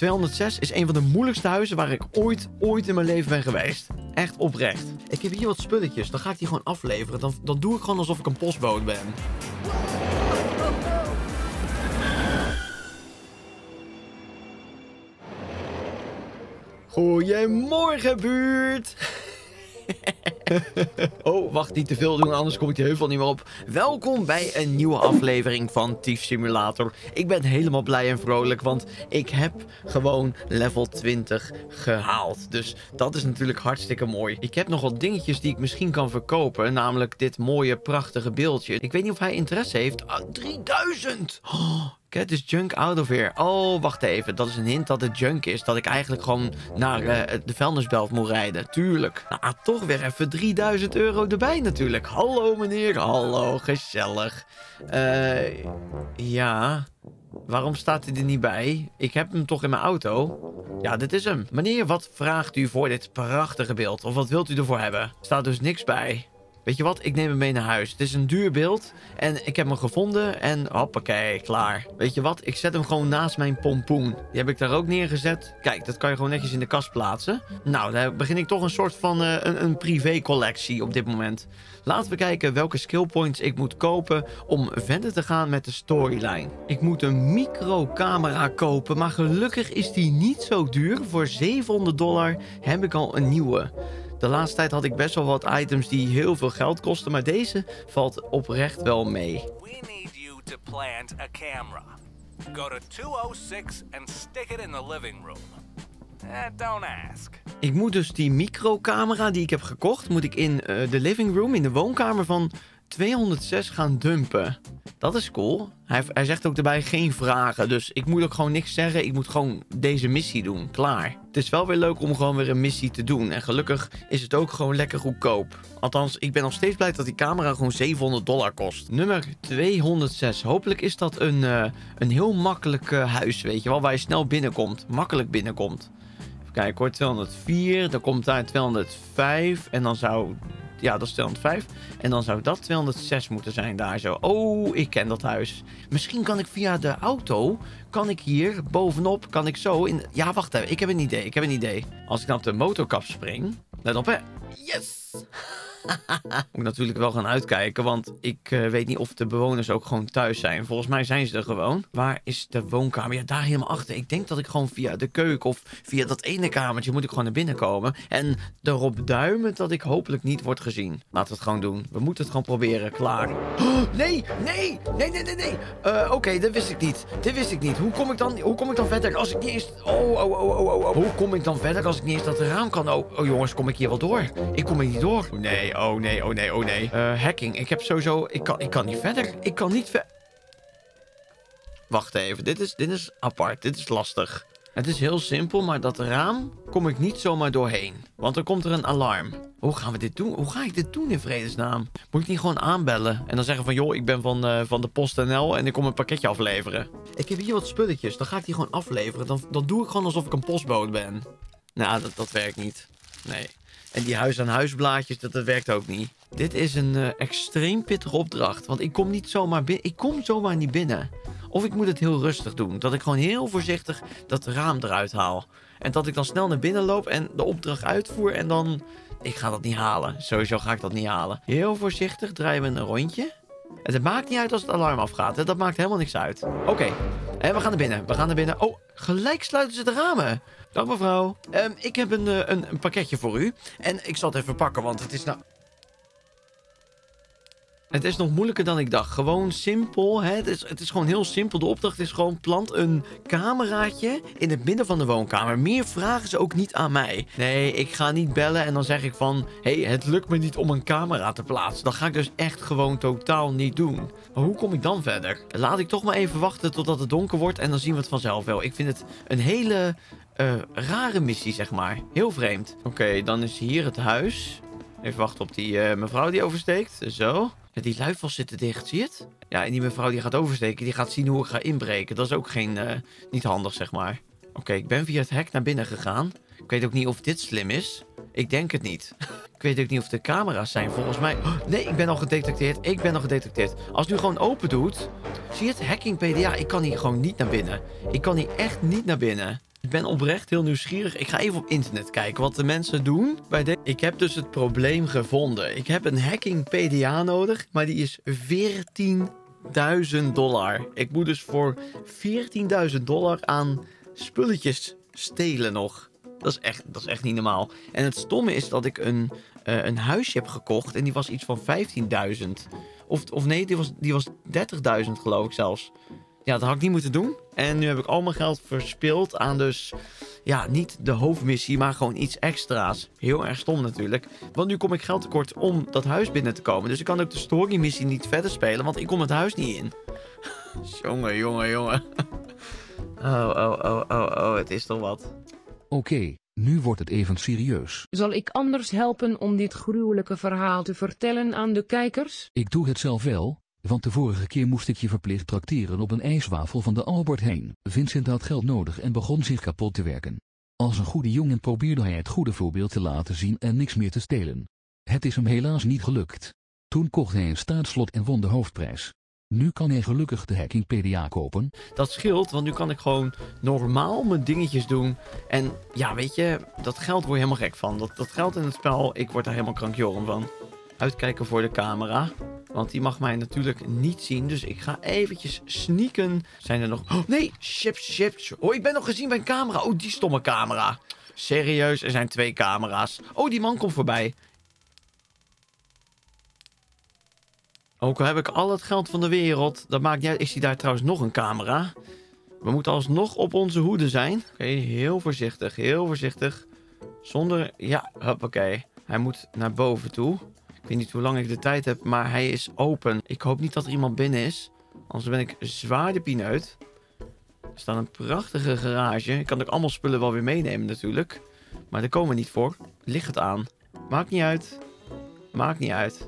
206 is een van de moeilijkste huizen waar ik ooit in mijn leven ben geweest. Echt oprecht. Ik heb hier wat spulletjes. Dan ga ik die gewoon afleveren. Dan doe ik gewoon alsof ik een postbode ben. Goedemorgen, buurt. Oh, wacht, niet te veel doen, anders kom ik de heuvel niet meer op. Welkom bij een nieuwe aflevering van Thief Simulator. Ik ben helemaal blij en vrolijk, want ik heb gewoon level 20 gehaald. Dus dat is natuurlijk hartstikke mooi. Ik heb nog wat dingetjes die ik misschien kan verkopen, namelijk dit mooie, prachtige beeldje. Ik weet niet of hij interesse heeft. 3000! Oh. Get this junk out of here. Oh, wacht even. Dat is een hint dat het junk is. Dat ik eigenlijk gewoon naar de vuilnisbelt moet rijden. Tuurlijk. Nou, toch weer even 3000 euro erbij natuurlijk. Hallo meneer. Hallo, gezellig. Ja. Waarom staat hij er niet bij? Ik heb hem toch in mijn auto? Ja, dit is hem. Meneer, wat vraagt u voor dit prachtige beeld? Of wat wilt u ervoor hebben? Er staat dus niks bij. Weet je wat? Ik neem hem mee naar huis. Het is een duur beeld. En ik heb hem gevonden. En hoppakee, klaar. Weet je wat? Ik zet hem gewoon naast mijn pompoen. Die heb ik daar ook neergezet. Kijk, dat kan je gewoon netjes in de kast plaatsen. Nou, dan begin ik toch een soort van een privé-collectie op dit moment. Laten we kijken welke skill points ik moet kopen om verder te gaan met de storyline. Ik moet een microcamera kopen, maar gelukkig is die niet zo duur. Voor $700 heb ik al een nieuwe. De laatste tijd had ik best wel wat items die heel veel geld kosten, maar deze valt oprecht wel mee. We need you to plant a camera. Go to 206 and stick it in the living room. Don't ask. Ik moet dus die microcamera die ik heb gekocht, moet ik in de living room, in de woonkamer van 206 gaan dumpen. Dat is cool. Hij zegt ook erbij geen vragen. Dus ik moet ook gewoon niks zeggen. Ik moet gewoon deze missie doen. Klaar. Het is wel weer leuk om gewoon weer een missie te doen. En gelukkig is het ook gewoon lekker goedkoop. Althans, ik ben nog steeds blij dat die camera gewoon $700 kost. Nummer 206. Hopelijk is dat een heel makkelijk huis, weet je wel. Waar je snel binnenkomt. Makkelijk binnenkomt. Even kijken hoor. 204. Dan komt daar 205. En dan zou... Ja, dat is 205. En dan zou dat 206 moeten zijn daar zo. Oh, ik ken dat huis. Misschien kan ik via de auto... Kan ik hier bovenop... Kan ik zo in... Ja, wacht even. Ik heb een idee. Als ik nou op de motorkap spring... Let op, hè. Yes! Moet natuurlijk wel gaan uitkijken, want ik weet niet of de bewoners ook gewoon thuis zijn. Volgens mij zijn ze er gewoon. Waar is de woonkamer? Ja, daar helemaal achter. Ik denk dat ik gewoon via de keuken of via dat ene kamertje moet ik gewoon naar binnen komen. En erop duimen dat ik hopelijk niet word gezien. Laten we het gewoon doen. We moeten het gewoon proberen. Klaar. Oh, nee. Oké, dat wist ik niet. Hoe kom ik dan verder als ik niet eens... Oh. Hoe kom ik dan verder als ik niet eens dat raam kan? Oh jongens, kom ik hier wel door? Ik kom er niet door. Nee. Oh nee. Hacking. Ik heb sowieso... Ik kan niet verder. Ik kan niet verder. Wacht even. Dit is apart. Dit is lastig. Het is heel simpel, maar dat raam kom ik niet zomaar doorheen. Want dan komt er een alarm. Hoe gaan we dit doen? Hoe ga ik dit doen in vredesnaam? Moet ik niet gewoon aanbellen? En dan zeggen van, joh, ik ben van de PostNL en ik kom een pakketje afleveren. Ik heb hier wat spulletjes. Dan ga ik die gewoon afleveren. Dan doe ik gewoon alsof ik een postbode ben. Nou, dat werkt niet. Nee. En die huis-aan-huis-blaadjes, dat werkt ook niet. Dit is een extreem pittige opdracht. Want ik kom niet zomaar binnen. Ik kom zomaar niet binnen. Of ik moet het heel rustig doen. Dat ik gewoon heel voorzichtig dat raam eruit haal. En dat ik dan snel naar binnen loop en de opdracht uitvoer. En dan... Ik ga dat niet halen. Sowieso ga ik dat niet halen. Heel voorzichtig draaien we een rondje. En het maakt niet uit als het alarm afgaat. Hè? Dat maakt helemaal niks uit. Oké. En we gaan naar binnen. Oh, gelijk sluiten ze de ramen. Dag mevrouw. Ik heb een pakketje voor u. En ik zal het even pakken, want het is nou... Het is nog moeilijker dan ik dacht. Gewoon simpel. Hè? Het is gewoon heel simpel. De opdracht is gewoon plant een cameraatje in het midden van de woonkamer. Meer vragen ze ook niet aan mij. Nee, ik ga niet bellen en dan zeg ik van... Hé, het lukt me niet om een camera te plaatsen. Dat ga ik dus echt gewoon totaal niet doen. Maar hoe kom ik dan verder? Laat ik toch maar even wachten totdat het donker wordt en dan zien we het vanzelf wel. Ik vind het een hele rare missie, zeg maar. Heel vreemd. Oké, dan is hier het huis. Even wachten op die mevrouw die oversteekt. Zo. Ja, die luifels zitten dicht, zie je het? Ja, en die mevrouw die gaat oversteken, die gaat zien hoe ik ga inbreken. Dat is ook niet handig, zeg maar. Oké, ik ben via het hek naar binnen gegaan. Ik weet ook niet of dit slim is. Ik denk het niet. Ik weet ook niet of de camera's zijn, volgens mij. Oh, nee, ik ben al gedetecteerd. Als het nu gewoon open doet... Zie je het? Hacking PDA. Ik kan hier gewoon niet naar binnen. Ik kan hier echt niet naar binnen. Ik ben oprecht heel nieuwsgierig. Ik ga even op internet kijken wat de mensen doen. Ik heb dus het probleem gevonden. Ik heb een hacking PDA nodig, maar die is $14.000. Ik moet dus voor $14.000 aan spulletjes stelen nog. Dat is echt niet normaal. En het stomme is dat ik een huisje heb gekocht en die was iets van 15.000. Of nee, die was 30.000 geloof ik zelfs. Ja, dat had ik niet moeten doen. En nu heb ik al mijn geld verspild aan dus... Ja, niet de hoofdmissie, maar gewoon iets extra's. Heel erg stom natuurlijk. Want nu kom ik geld tekort om dat huis binnen te komen. Dus ik kan ook de storymissie niet verder spelen, want ik kom het huis niet in. Jongen. Oh, het is toch wat. Oké, nu wordt het even serieus. Zal ik anders helpen om dit gruwelijke verhaal te vertellen aan de kijkers? Ik doe het zelf wel, want de vorige keer moest ik je verplicht trakteren op een ijswafel van de Albert Heijn. Vincent had geld nodig en begon zich kapot te werken. Als een goede jongen probeerde hij het goede voorbeeld te laten zien en niks meer te stelen. Het is hem helaas niet gelukt. Toen kocht hij een staatsslot en won de hoofdprijs. Nu kan hij gelukkig de hacking PDA kopen. Dat scheelt, want nu kan ik gewoon normaal mijn dingetjes doen. En ja, weet je, dat geld word je helemaal gek van. Dat geld in het spel, ik word daar helemaal krankjoren van. Uitkijken voor de camera. Want die mag mij natuurlijk niet zien. Dus ik ga eventjes sneaken. Zijn er nog... Oh, nee! Chips. Oh, ik ben nog gezien bij een camera. Oh, die stomme camera. Serieus, er zijn 2 camera's. Oh, die man komt voorbij. Ook al heb ik al het geld van de wereld. Dat maakt niet uit. Is hij daar trouwens nog een camera? We moeten alsnog op onze hoede zijn. Oké, heel voorzichtig. Zonder... Ja, hoppakee. Hij moet naar boven toe. Ik weet niet hoe lang ik de tijd heb, maar hij is open. Ik hoop niet dat er iemand binnen is. Anders ben ik zwaar de pineut. Er staat een prachtige garage. Ik kan ook allemaal spullen wel weer meenemen natuurlijk. Maar daar komen we niet voor. Ligt het aan. Maakt niet uit.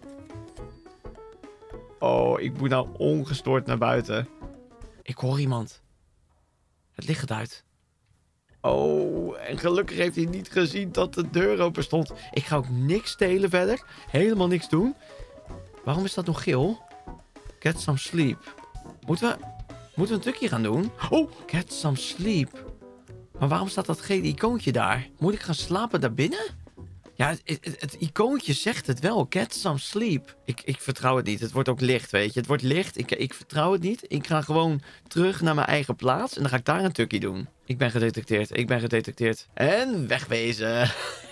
Oh, ik moet nou ongestoord naar buiten. Ik hoor iemand. Het licht gaat uit. Oh, en gelukkig heeft hij niet gezien dat de deur open stond. Ik ga ook niks stelen verder. Helemaal niks doen. Waarom is dat nog geel? Get some sleep. Moeten we een tukje gaan doen? Oh, get some sleep. Maar waarom staat dat gele icoontje daar? Moet ik gaan slapen daar binnen? Ja, het icoontje zegt het wel. Get some sleep. Ik vertrouw het niet. Het wordt ook licht, weet je. Het wordt licht. Ik vertrouw het niet. Ik ga gewoon terug naar mijn eigen plaats. En dan ga ik daar een tukkie doen. Ik ben gedetecteerd. En wegwezen.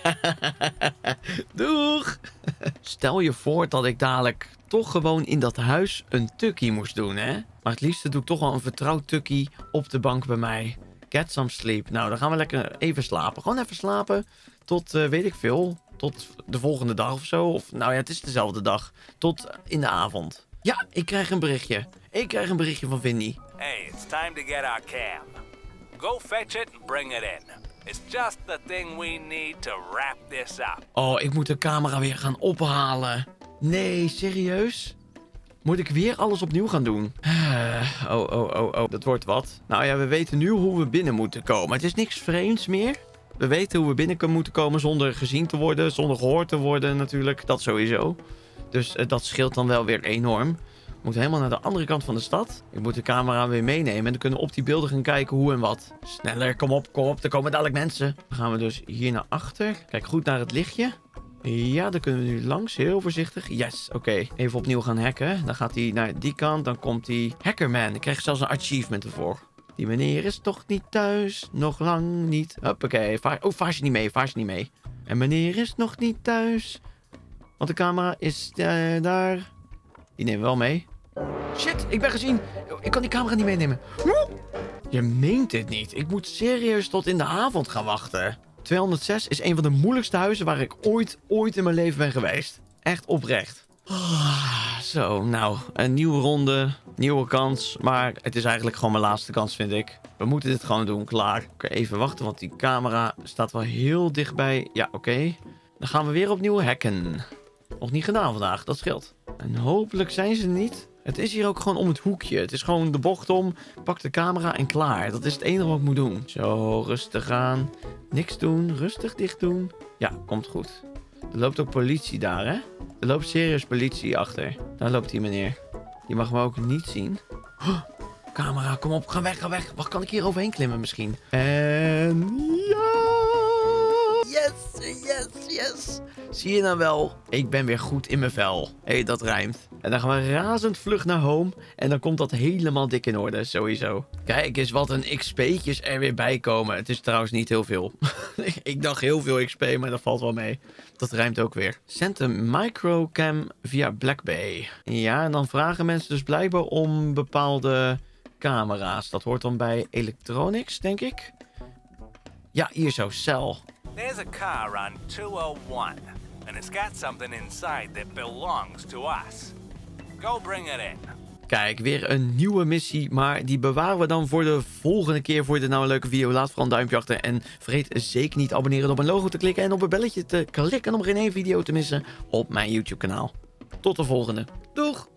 Doeg. Stel je voor dat ik dadelijk toch gewoon in dat huis een tukkie moest doen, hè? Maar het liefste doe ik toch wel een vertrouwd tukkie op de bank bij mij. Get some sleep. Nou, dan gaan we lekker even slapen. Gewoon even slapen. Tot, weet ik veel, tot de volgende dag of zo. Of, nou ja, het is dezelfde dag. Tot in de avond. Ja, ik krijg een berichtje. Van Vinnie. Hey, it's time to get our cam. Go fetch it and bring it in. It's just the thing we need to wrap this up. Oh, ik moet de camera weer gaan ophalen. Nee, serieus? Moet ik weer alles opnieuw gaan doen? Oh, dat wordt wat. Nou ja, we weten nu hoe we binnen moeten komen. Het is niks vreemds meer. We weten hoe we binnen moeten komen zonder gezien te worden, zonder gehoord te worden natuurlijk. Dat sowieso. Dus dat scheelt dan wel weer enorm. We moeten helemaal naar de andere kant van de stad. Ik moet de camera weer meenemen en dan kunnen we op die beelden gaan kijken hoe en wat. Sneller, kom op. Er komen dadelijk mensen. Dan gaan we dus hier naar achter. Kijk goed naar het lichtje. Ja, dan kunnen we nu langs. Heel voorzichtig. Yes, oké. Even opnieuw gaan hacken. Dan gaat hij naar die kant. Dan komt hij... Hackerman. Ik krijg zelfs een achievement ervoor. Die meneer is toch niet thuis. Nog lang niet. Hoppakee. Vaar je niet mee. En meneer is nog niet thuis. Want de camera is daar. Die nemen we wel mee. Shit, ik ben gezien. Ik kan die camera niet meenemen. Je meent dit niet. Ik moet serieus tot in de avond gaan wachten. 206 is een van de moeilijkste huizen waar ik ooit in mijn leven ben geweest. Echt oprecht. Zo, nou, een nieuwe ronde, nieuwe kans. Maar het is eigenlijk gewoon mijn laatste kans, vind ik. We moeten dit gewoon doen, klaar. Oké, even wachten, want die camera staat wel heel dichtbij. Ja, oké. Dan gaan we weer opnieuw hacken. Nog niet gedaan vandaag, dat scheelt. En hopelijk zijn ze er niet. Het is hier ook gewoon om het hoekje. Het is gewoon de bocht om, pak de camera en klaar. Dat is het enige wat ik moet doen. Zo, rustig aan. Niks doen, rustig dicht doen. Ja, komt goed. Er loopt ook politie daar, hè? Er loopt serieus politie achter. Daar loopt die meneer. Die mag me ook niet zien. camera, kom op, ga weg, ga weg. Wacht, kan ik hier overheen klimmen misschien? En ja! Yes, yes, yes. Zie je nou wel? Ik ben weer goed in mijn vel. Hé, dat rijmt. En dan gaan we razend vlug naar home. En dan komt dat helemaal dik in orde, sowieso. Kijk eens wat een XP'tjes er weer bij komen. Het is trouwens niet heel veel. Ik dacht heel veel XP, maar dat valt wel mee. Dat rijmt ook weer. Zend een microcam via BlackBay. Ja, en dan vragen mensen dus blijkbaar om bepaalde camera's. Dat hoort dan bij Electronics, denk ik. Ja, hier zo, Cell. There's a car on 201, and it's got something inside that belongs to us. Go bring it in. Kijk, weer een nieuwe missie, maar die bewaren we dan voor de volgende keer. Vond je dit nou een leuke video? Laat vooral een duimpje achter. En vergeet zeker niet te abonneren, op mijn logo te klikken en op het belletje te klikken om geen één video te missen op mijn YouTube kanaal. Tot de volgende. Doeg!